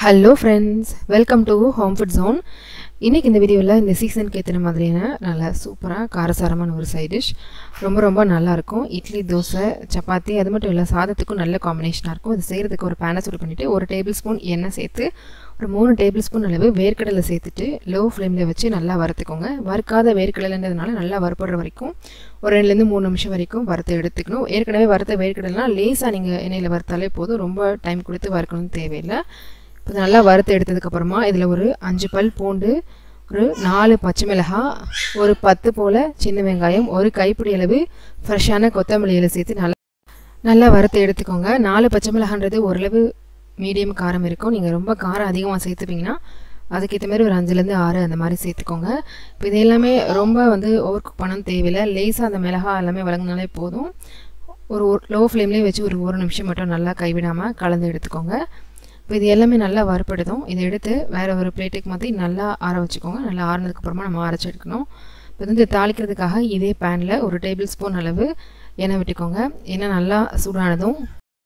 Hello friends, welcome to Home Food Zone. இன்னைக்கு இந்த வீடியோல இந்த சீசனுக்கு ஏத்த மாதிரியான நல்ல சூப்பரா காரசாரமான ஒரு சைடு டிஷ் ரொம்ப நல்லா இருக்கும். இட்லி, தோசை, சப்பாத்தி அது மட்டும் இல்ல சாதத்துக்கு நல்ல காம்பினேஷனா இருக்கும். இது செய்யிறதுக்கு ஒரு pan சூடு பண்ணிட்டு 1 டேபிள்ஸ்பூன் எண்ணெய் சேர்த்து ஒரு 3 டேபிள்ஸ்பூன் அளவு வேர்க்கடலை சேர்த்துட்டு லோ ஃப்ளேம்ல வச்சு நல்லா வறுத்துக்கோங்க. வறுக்காத வேர்க்கடலைன்றதுனால நல்லா வறுபடுற வரைக்கும் ஒரு 2 ல இருந்து 3 நிமிஷம் வரைக்கும் வறுத்து எடுத்துக்கணும். ஏற்கனவே வறுத்த வேர்க்கடலைனா லேசா நீங்க எண்ணெயில வறுத்தாலே போதும். ரொம்ப டைம் கொடுத்து வறுக்கணும் தேவையில்லை. இப்போ நல்லா வறுத்து எடுத்ததுக்கு அப்புறமா இதுல ஒரு 5 பல் பூண்டு, ஒரு 4 பச்சை மிளகாய், ஒரு 10 போல சின்ன வெங்காயம், ஒரு கைப்பிடி அளவு ஃப்ரெஷ்ஷான கொத்தமல்லி இலை சேர்த்து நல்லா வறுத்து எடுத்துக்கோங்க. 4 பச்சை மிளகாய்ன்றது ஓரளவு மீடியம் காரம் இருக்கும். நீங்க ரொம்ப காரம் அதிகமாக சேர்த்துப்பீங்கன்னா அதுக்கேற்ற மாதிரி ஒரு 5 ல இருந்து 6 அந்த மாதிரி சேர்த்துக்கோங்க. இப்போ இது எல்லாமே ரொம்ப ஓவர் குக் பண்ண தேவையில்லை. லேசாக அந்த மிளகாய் எல்லாமே வழங்கினாலே போதும். ஒரு லோ ஃப்ளேம்லேயே வச்சு ஒரு 1 நிமிஷம் மட்டும் நல்லா கைவிடாமல் கலந்து எடுத்துக்கோங்க. இப்போ இது எல்லாமே நல்லா வறுபடுதும். இதை எடுத்து வேறு ஒரு பிளேட்டுக்கு மாற்றி நல்லா ஆற வச்சுக்கோங்க. நல்லா ஆறினதுக்கப்புறமா நம்ம அரைச்சி எடுக்கணும். இப்போ வந்து தாளிக்கிறதுக்காக இதே பேனில் ஒரு டேபிள் ஸ்பூன் அளவு எண்ணெய் விட்டுக்கோங்க. எண்ணெய் நல்லா சூடானதும்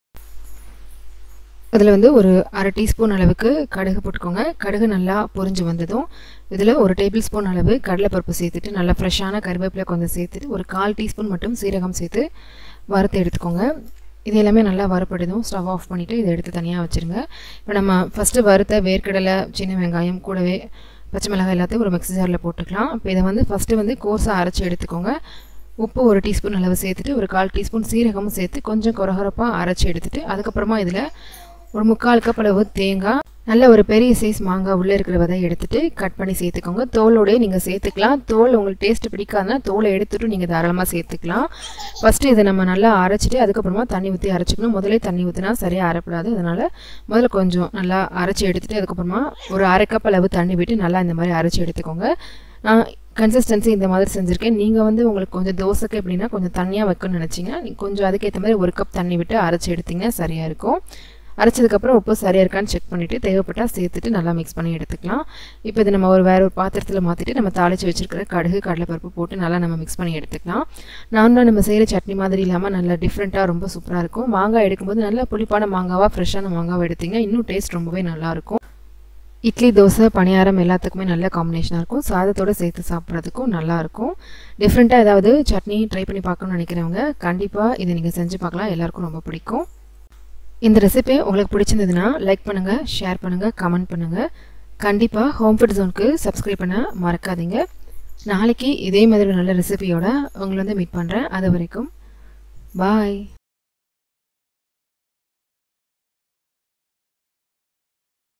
அதில் ஒரு அரை டீஸ்பூன் அளவுக்கு கடுகு போட்டுக்கோங்க. கடுகு நல்லா பொரிஞ்சு வந்ததும் இதில் ஒரு டேபிள் ஸ்பூன் அளவு கடலைப்பருப்பு சேர்த்துட்டு நல்லா ஃப்ரெஷ்ஷான கருவேப்பிலை கொஞ்சம் சேர்த்துட்டு ஒரு 1/4 டீஸ்பூன் மட்டும் சீரகம் சேர்த்து வறுத்து எடுத்துக்கோங்க. இது எல்லாமே நல்லா வறுபடுதும். ஸ்டவ் ஆஃப் பண்ணிவிட்டு இதை எடுத்து தனியாக வச்சுருங்க. இப்போ நம்ம ஃபஸ்ட்டு வறுத்த வேர்க்கடலை, சின்ன வெங்காயம் கூடவே பச்சை மிளகாய் எல்லாத்தையும் ஒரு மிக்ஸி ஜாரில் போட்டுக்கலாம். இப்போ இதை ஃபஸ்ட்டு கோர்ஸாக அரைச்சி எடுத்துக்கோங்க. உப்பு ஒரு டீஸ்பூன் அளவு சேர்த்துட்டு ஒரு 1/4 டீஸ்பூன் சீரகமும் சேர்த்து கொஞ்சம் கொரகொரப்பாக அரைச்சி எடுத்துட்டு அதுக்கப்புறமா இதில் ஒரு 3/4 கப் அளவு தேங்காய், நல்ல ஒரு பெரிய சைஸ் மாங்காய் உள்ளே இருக்கிற விதை எடுத்துட்டு கட் பண்ணி சேர்த்துக்கோங்க. தோலோடய நீங்கள் சேர்த்துக்கலாம். தோல் உங்களுக்கு டேஸ்ட் பிடிக்காதுன்னா தோலை எடுத்துட்டு நீங்கள் தாராளமாக சேர்த்துக்கலாம். ஃபஸ்ட்டு இதை நம்ம நல்லா அரைச்சிட்டு அதுக்கப்புறமா தண்ணி ஊற்றி அரைச்சிக்கணும். முதலே தண்ணி ஊற்றினா சரியாக அரைப்படாது. அதனால் முதல்ல கொஞ்சம் நல்லா அரைச்சி எடுத்துட்டு அதுக்கப்புறமா ஒரு 1/2 கப் அளவு தண்ணி விட்டு நல்லா இந்த மாதிரி அரைச்சி எடுத்துக்கோங்க. நான் கன்சிஸ்டன்சி இந்த மாதிரி செஞ்சுருக்கேன். நீங்கள் உங்களுக்கு கொஞ்சம் தோசைக்கு எப்படின்னா கொஞ்சம் தண்ணியாக வைக்கணும்னு நினச்சிங்கன்னா நீங்கள் கொஞ்சம் அதுக்கேற்ற மாதிரி 1 கப் தண்ணி விட்டு அரைச்சி எடுத்திங்கன்னா சரியாக இருக்கும். அரைச்சதுக்கப்புறம் உப்பு சரியாக இருக்கான்னு செக் பண்ணிவிட்டு தேவைப்பட்டால் சேர்த்துட்டு நல்லா மிக்ஸ் பண்ணி எடுத்துக்கலாம். இப்போ இது நம்ம வேறு ஒரு பாத்திரத்தில் மாற்றிட்டு நம்ம தாளித்து வச்சுருக்கிற கடுகு, கடலைப்பருப்பு போட்டு நல்லா நம்ம மிக்ஸ் பண்ணி எடுத்துக்கலாம். நார்மலாக நம்ம செய்கிற சட்னி மாதிரி இல்லாமல் நல்லா டிஃப்ரெண்ட்டாக ரொம்ப சூப்பராக இருக்கும். மாங்காய் எடுக்கும்போது நல்லா புளிப்பான மாங்காவாக ஃப்ரெஷ்ஷான மாங்காவை எடுத்திங்கன்னா இன்னும் டேஸ்ட் ரொம்பவே நல்லாயிருக்கும். இட்லி, தோசை, பணியாரம் எல்லாத்துக்குமே நல்ல காம்பினேஷனாக இருக்கும். சாதத்தோடு சேர்த்து சாப்பிட்றதுக்கும் நல்லாயிருக்கும். டிஃப்ரெண்ட்டாக ஏதாவது சட்னி ட்ரை பண்ணி பார்க்கணும்னு நினைக்கிறவங்க கண்டிப்பாக இதை நீங்கள் செஞ்சு பார்க்கலாம். எல்லாருக்கும் ரொம்ப பிடிக்கும். இந்த ரெசிபி உங்களுக்கு பிடிச்சிருந்ததுன்னா லைக் பண்ணுங்கள், ஷேர் பண்ணுங்கள், கமெண்ட் பண்ணுங்கள். கண்டிப்பாக ஹோம் ஃபுட் ஜோனுக்கு சப்ஸ்கிரைப் பண்ண மறக்காதீங்க. நாளைக்கு இதே மாதிரி நல்ல ரெசிபியோட உங்களை மீட் பண்ணுறேன். அது வரைக்கும் பாய்.